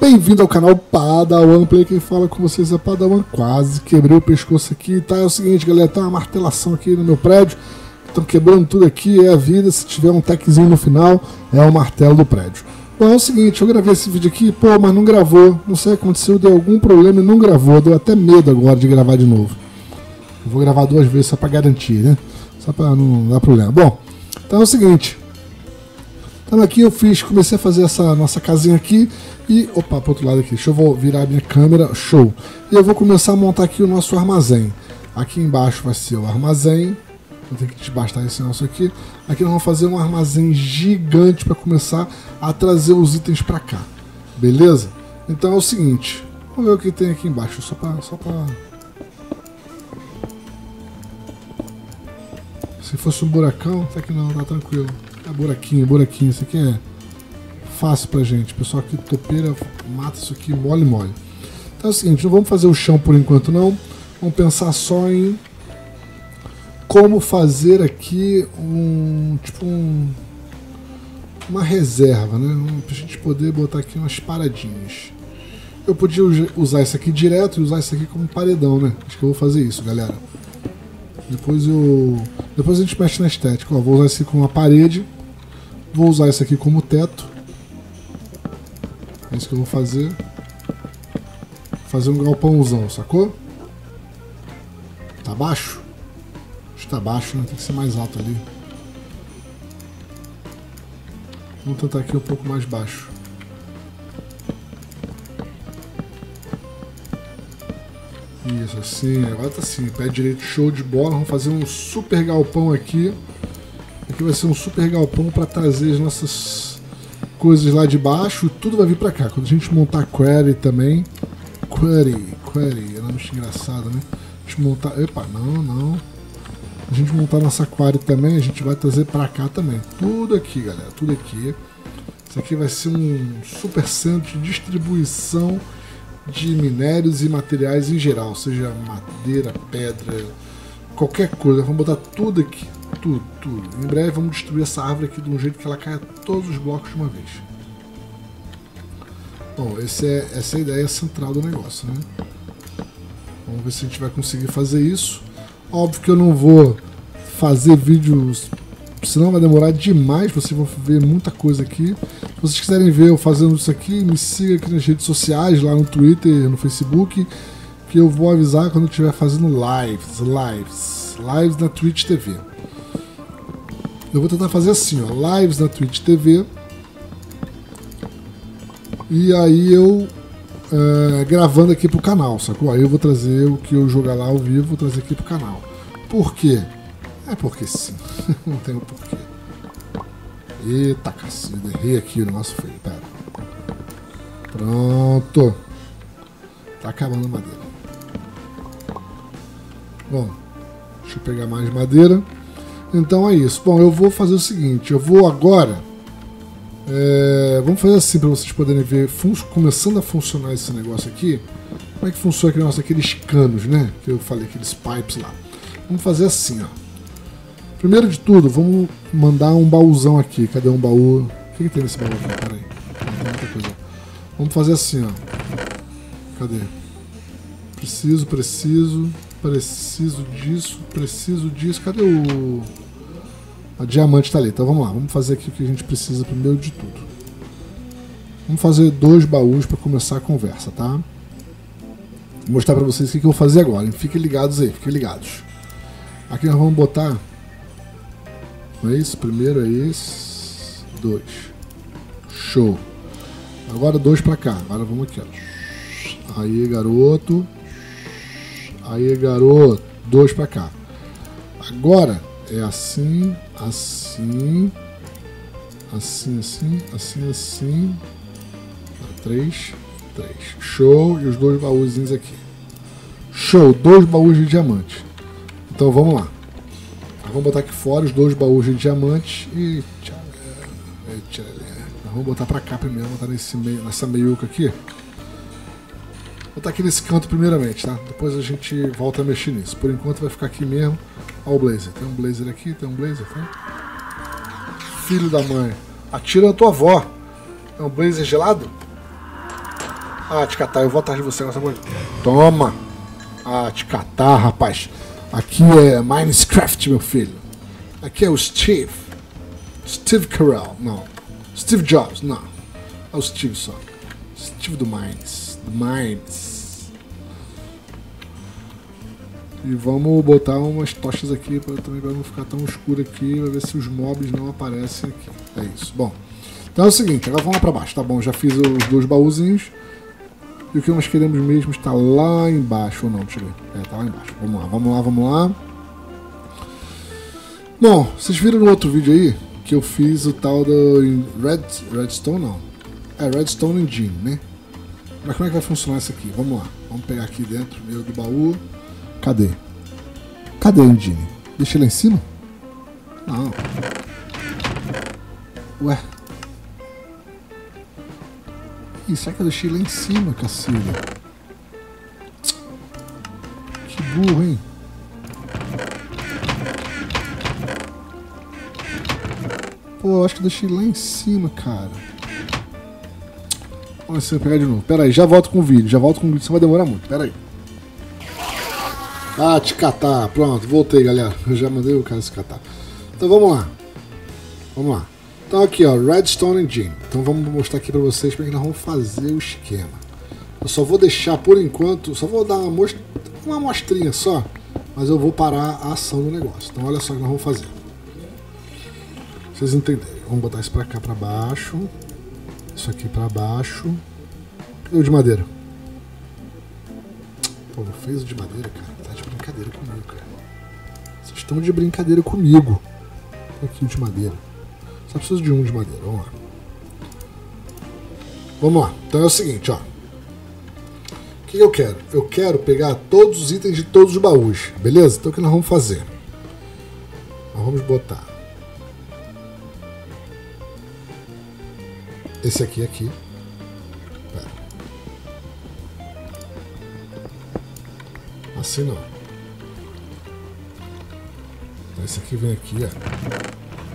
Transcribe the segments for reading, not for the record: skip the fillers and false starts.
Bem-vindo ao canal Padawan Play, quem fala com vocês é Padawan. Quase quebrei o pescoço aqui, tá? É o seguinte, galera, tem uma martelação aqui no meu prédio, estão quebrando tudo aqui, é a vida. Se tiver um techzinho no final, é o martelo do prédio. Bom, é o seguinte, eu gravei esse vídeo aqui, pô, mas não gravou, não sei o que aconteceu, deu algum problema e não gravou, deu até medo agora de gravar de novo. Eu vou gravar 2 vezes só pra garantir, né? Só pra não dar problema. Bom, então é o seguinte, então aqui eu comecei a fazer essa nossa casinha aqui e, opa, pro outro lado aqui, deixa eu virar a minha câmera, show. E eu vou começar a montar aqui o nosso armazém. Aqui embaixo vai ser o armazém, vou ter que desbastar esse nosso aqui. Aqui nós vamos fazer um armazém gigante para começar a trazer os itens para cá, beleza? Então é o seguinte, vamos ver o que tem aqui embaixo, só pra... Se fosse um buracão, até que não, tá tranquilo. É buraquinho, isso aqui é fácil pra gente. O pessoal aqui topeira mata isso aqui mole. Então é o seguinte, não vamos fazer o chão por enquanto não. Vamos pensar só em como fazer aqui uma reserva, né? Pra gente poder botar aqui umas paradinhas. Eu podia usar isso aqui direto e usar isso aqui como paredão, né? Acho que eu vou fazer isso, galera. Depois a gente mexe na estética. Ó, vou usar isso aqui como uma parede. Vou usar isso aqui como teto. É isso que eu vou fazer. Fazer um galpãozão, sacou? Tá baixo? Acho que tá baixo, né? Tem que ser mais alto ali. Vamos tentar aqui um pouco mais baixo. Isso, assim, agora tá assim, pé direito, show de bola. Vamos fazer um super galpão aqui. Aqui vai ser um super galpão para trazer as nossas coisas lá de baixo. Tudo vai vir para cá. Quando a gente montar query também. Query, é nome engraçado, né? A gente montar. Epa, não. A gente montar nossa query também, a gente vai trazer para cá também. Tudo aqui, galera, tudo aqui. Isso aqui vai ser um super centro de distribuição de minérios e materiais em geral, seja madeira, pedra, qualquer coisa. Vamos botar tudo aqui, tudo. Em breve vamos destruir essa árvore aqui de um jeito que ela caia todos os blocos de uma vez. Bom, essa é a ideia central do negócio, né? Vamos ver se a gente vai conseguir fazer isso. Óbvio que eu não vou fazer vídeos, senão vai demorar demais, vocês vão ver muita coisa aqui. Se vocês quiserem ver eu fazendo isso aqui, me siga aqui nas redes sociais, lá no Twitter, no Facebook, que eu vou avisar quando eu estiver fazendo lives na Twitch TV. Eu vou tentar fazer assim, ó, lives na Twitch TV, e aí eu gravando aqui pro canal, sacou? Aí eu vou trazer o que eu jogar lá ao vivo, vou trazer aqui pro canal. Por quê? É porque sim, não tem o porquê. Eita cacete, errei aqui o negócio feio, pera. Pronto. Tá acabando a madeira. Bom, deixa eu pegar mais madeira. Então é isso. Bom, eu vou fazer o seguinte, eu vou agora... vamos fazer assim para vocês poderem ver começando a funcionar esse negócio aqui. Como é que funciona aqueles canos, né? Que eu falei, aqueles pipes lá. Vamos fazer assim, ó. Primeiro de tudo, vamos mandar um baúzão aqui. Cadê um baú? O que tem nesse baú aqui? Pera aí. Tem muita coisa. Vamos fazer assim, ó. Cadê? Preciso disso. Cadê o... A diamante tá ali. Então vamos lá. Vamos fazer aqui o que a gente precisa primeiro de tudo. Vamos fazer 2 baús para começar a conversa, tá? Vou mostrar para vocês o que eu vou fazer agora. Hein? Fiquem ligados aí, fiquem ligados. Aqui nós vamos botar... Não é isso? Primeiro é esse. 2. Show. Agora 2 pra cá. Agora vamos aqui, ó. Aí, garoto. 2 pra cá. Agora é assim. 3. Show. E os 2 baúzinhos aqui. Show. 2 baús de diamante. Então vamos lá. Vamos botar aqui fora os 2 baús de diamante e... Vamos botar pra cá primeiro, botar nessa meiuca aqui. Vou botar aqui nesse canto primeiramente, tá? Depois a gente volta a mexer nisso. Por enquanto vai ficar aqui mesmo. Olha o blazer. Tem um blazer aqui, tá? Filho da mãe. Atira na tua avó. É um blazer gelado? Ah, te catar, eu vou atrás de você nessa coisa. Toma! Ah, te catar, rapaz. Aqui é Minecraft, meu filho. Aqui é o Steve. Steve Carell, não. Steve Jobs, não. É o Steve só. Steve do Mines. Do Mines. E vamos botar umas tochas aqui também para não ficar tão escuro aqui, para ver se os mobs não aparecem aqui. É isso. Bom, então é o seguinte, agora vamos lá para baixo, tá bom? Já fiz os 2 baúzinhos. E o que nós queremos mesmo está lá embaixo, ou não, deixa eu ver. É, tá lá embaixo. Vamos lá, vamos lá, vamos lá. Bom, vocês viram no outro vídeo aí que eu fiz o tal do Redstone, não. É Redstone Engine, né? Mas como é que vai funcionar isso aqui? Vamos lá. Vamos pegar aqui dentro meio do baú. Cadê? Cadê a Engine? Deixa ele lá em cima? Não. Ué. Ih, será que eu deixei lá em cima, cacilha? Que burro, hein? Pô, eu acho que eu deixei lá em cima, cara. Vamos ver se eu pegar de novo. Pera aí, já volto com o vídeo. Já volto com o vídeo, senão vai demorar muito. Pera aí. Ah, te catar. Pronto, voltei, galera. Eu já mandei o cara se catar. Então vamos lá. Vamos lá. Então aqui, ó, Redstone Engine. Então vamos mostrar aqui pra vocês como é que nós vamos fazer o esquema. Eu só vou deixar por enquanto, só vou dar uma amostrinha só, mas eu vou parar a ação do negócio. Então olha só o que nós vamos fazer. Pra vocês entenderem. Vamos botar isso pra cá, pra baixo. Isso aqui pra baixo. Cadê o de madeira? Pô, não fez o de madeira, cara. Tá de brincadeira comigo, cara. Vocês estão de brincadeira comigo. Aqui o de madeira. Só preciso de um de madeira. Vamos lá. Vamos lá. Então é o seguinte, ó. O que eu quero? Eu quero pegar todos os itens de todos os baús. Beleza? Então o que nós vamos fazer? Nós vamos botar esse aqui. Pera. Assim não. Então esse aqui vem aqui, ó.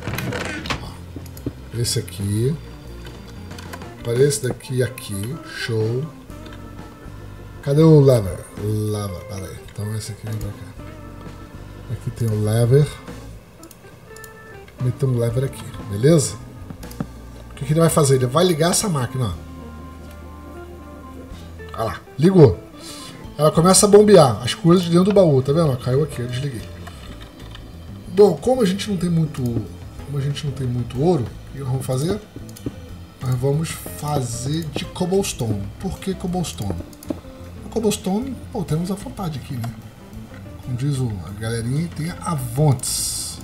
Esse aqui. Para esse daqui aqui. Show. Cadê o lever? Pera aí. Então esse aqui vem pra cá. Aqui tem o lever. Meter um lever aqui. Beleza? O que ele vai fazer? Ele vai ligar essa máquina, ó. Olha lá. Ligou. Ela começa a bombear as coisas de dentro do baú. Tá vendo? Caiu aqui. Eu desliguei. Bom, como a gente não tem muito ouro, o que nós vamos fazer? Nós vamos fazer de cobblestone. Por que cobblestone? O cobblestone, pô, temos a vontade aqui, né? Como diz a galerinha, tem a vontes.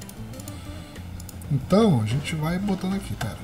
Então, a gente vai botando aqui, pera.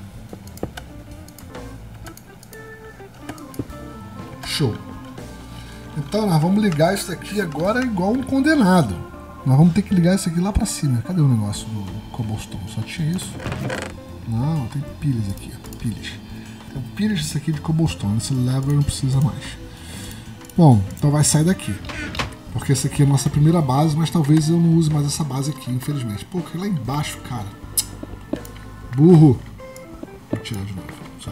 Show. Então, nós vamos ligar isso aqui agora igual um condenado. Nós vamos ter que ligar isso aqui lá pra cima. Cadê o negócio do cobblestone? Só tinha isso? Não, tem pilhas aqui, ó. Pilhas. Tem pilhas disso aqui de cobblestone. Esse lever não precisa mais. Bom, então vai sair daqui. Porque essa aqui é a nossa primeira base, mas talvez eu não use mais essa base aqui, infelizmente. Pô, que lá embaixo, cara. Burro. Vou tirar de novo. Sai.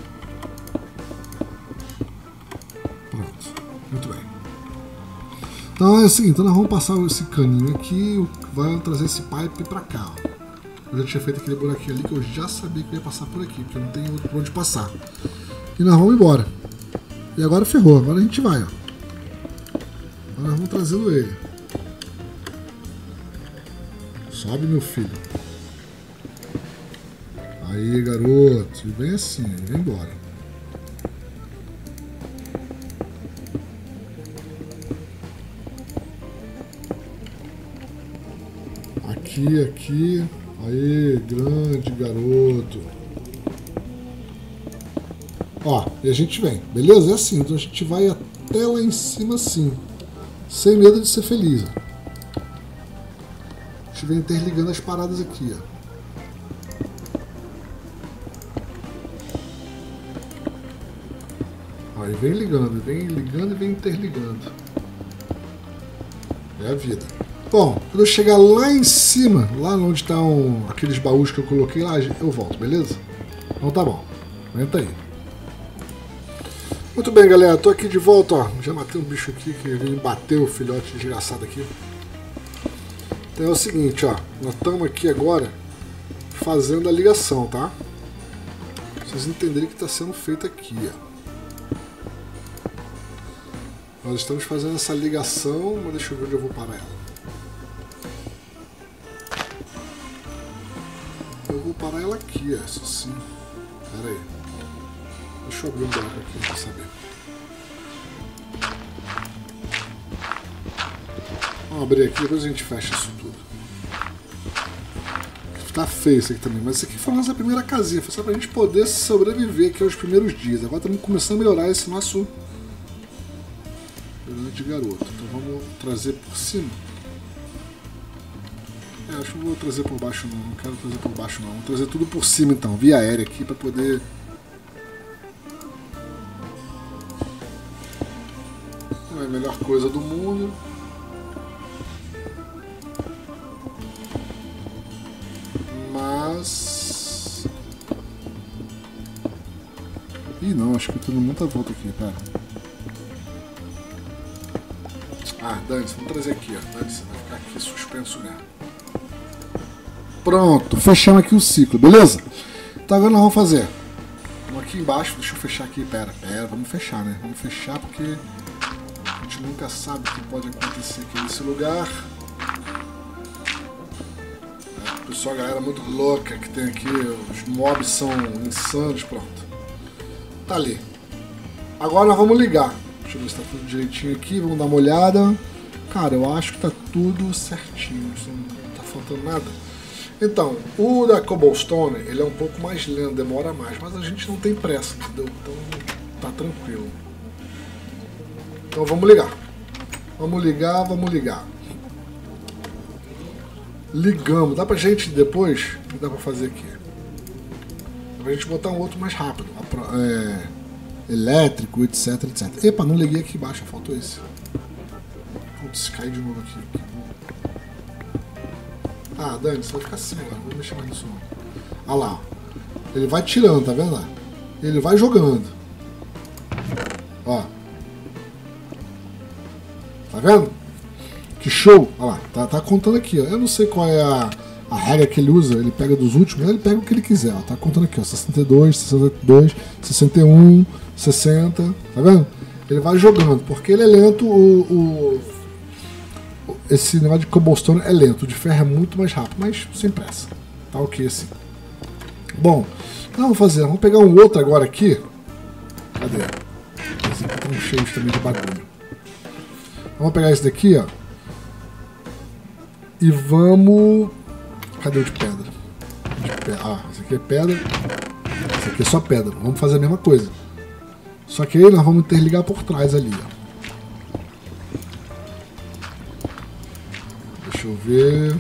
Pronto. Muito bem. Então é o seguinte, então nós vamos passar esse caninho aqui, vai trazer esse pipe pra cá, ó. Eu já tinha feito aquele buraquinho ali que eu já sabia que eu ia passar por aqui, porque eu não tenho outro por onde passar. E nós vamos embora. E agora ferrou, agora a gente vai, ó. Agora nós vamos trazendo ele. Sobe, meu filho. Aí, garoto. E vem assim, vem embora. Aqui. Aí, grande garoto. Ó, e a gente vem, beleza? É assim, então a gente vai até lá em cima assim. Sem medo de ser feliz, ó. A gente vem interligando as paradas aqui, ó. Aí vem ligando e vem interligando. É a vida. Bom, quando eu chegar lá em cima, lá onde estão aqueles baús que eu coloquei lá, eu volto, beleza? Então tá bom. Aguenta aí. Muito bem, galera, tô aqui de volta, ó. Já matei um bicho aqui que me bateu, o filhote desgraçado aqui. Então é o seguinte, ó. Nós estamos aqui agora fazendo a ligação, tá? Pra vocês entenderem o que está sendo feito aqui, ó. Nós estamos fazendo essa ligação, mas deixa eu ver onde eu vou parar ela. Eu vou parar ela aqui, essa sim. Pera aí. Deixa eu abrir um buraco aqui pra saber. Vamos abrir aqui, depois a gente fecha isso tudo. Tá feio isso aqui também, mas isso aqui foi a nossa primeira casinha. Foi só pra gente poder sobreviver aqui aos primeiros dias. Agora estamos começando a melhorar esse nosso de garoto. Então vamos trazer por cima. Acho que não vou trazer por baixo não. Não quero trazer por baixo não. Vou trazer tudo por cima então, via aérea aqui pra poder. Não é a melhor coisa do mundo. Mas. Ih não, acho que eu tô dando muita volta aqui, pera. Ah, dane-se, vamos trazer aqui, ó. Dane-se, vai ficar aqui suspenso mesmo. Pronto, fechamos aqui o ciclo, beleza? Então agora nós vamos fazer. Vamos aqui embaixo, deixa eu fechar aqui, pera, vamos fechar, né? Vamos fechar porque a gente nunca sabe o que pode acontecer aqui nesse lugar. Pessoal, a galera muito louca que tem aqui, os mobs são insanos, pronto. Tá ali. Agora nós vamos ligar. Deixa eu ver se tá tudo direitinho aqui, vamos dar uma olhada. Cara, eu acho que tá tudo certinho, não tá faltando nada. Então, o da Cobblestone, ele é um pouco mais lento, demora mais, mas a gente não tem pressa, entendeu? Então tá tranquilo. Então vamos ligar. Vamos ligar, vamos ligar. Ligamos, dá pra gente depois, o que dá pra fazer aqui? Dá pra gente botar um outro mais rápido, elétrico, etc, etc. Epa, não liguei aqui embaixo, faltou esse. Putz, cai de novo aqui. Ah, Dani, você vai ficar assim agora, não vou mexer mais nisso não. Olha lá, ele vai tirando, tá vendo? Ele vai jogando. Ó. Tá vendo? Que show! Olha lá, tá contando aqui, ó. Eu não sei qual é a regra que ele usa, ele pega dos últimos, ele pega o que ele quiser, ó. Tá contando aqui, ó, 62, 62, 61, 60, tá vendo? Ele vai jogando, porque ele é lento, esse negócio de cobblestone é lento, o de ferro é muito mais rápido, mas sem pressa. Tá ok assim. Bom, então vamos fazer, vamos pegar um outro agora aqui. Cadê? Esse aqui estão cheios também de bagulho. Vamos pegar esse daqui, ó. E vamos... Cadê o de pedra? Ah, esse aqui é pedra. Esse aqui é só pedra. Vamos fazer a mesma coisa. Só que aí nós vamos interligar por trás ali, ó. Deixa eu ver...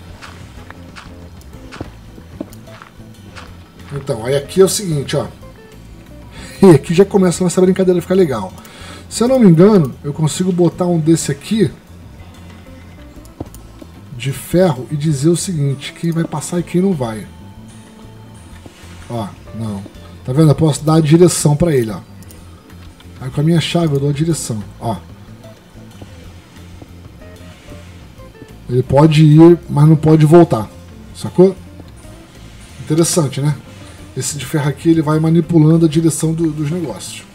Então, aí aqui é o seguinte, ó. E aqui já começa a nossa brincadeira a ficar legal. Se eu não me engano, eu consigo botar um desse aqui de ferro e dizer o seguinte, quem vai passar e quem não vai. Ó, não. Tá vendo? Eu posso dar a direção pra ele, ó. Aí com a minha chave eu dou a direção, ó. Ele pode ir, mas não pode voltar. Sacou? Interessante, né? Esse de ferro aqui, ele vai manipulando a direção dos negócios.